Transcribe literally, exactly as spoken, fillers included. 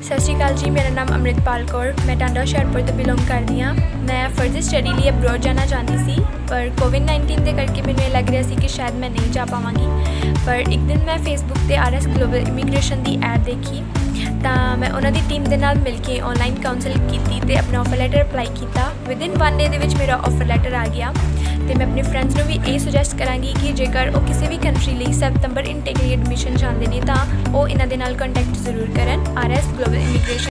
सत श्री अकाल जी, मेरा नाम अमृतपाल कौर, मैं टांडा हुशियारपुर तो बिलोंग करती हाँ। मैं फर्दर स्टडी लिए अब्रॉड जाना चाहती सी, पर कोविड नाइनटीन के करके मैंने लग रहा सी कि शायद मैं नहीं जा पावांगी। पर एक दिन मैं फेसबुक पर आर एस ग्लोबल इमीग्रेशन की ऐड देखी, तो मैं उन्होंने टीम के नाल मिल के ऑनलाइन काउंसल की ते अपना ऑफर लैटर अप्लाई किया। विद इन वन डे दे विच मेरा ऑफर लैटर आ गया। तो मैं अपने फ्रेंड्स को भी ये सुजैसट करांगी कि जेकर वो किसी भी कंट्री लिए सैप्तंबर इनटेक लिए एडमिशन चाहते हैं तो वो इन्हों के नाल कॉन्टैक्ट जरूर करन। R S global immigration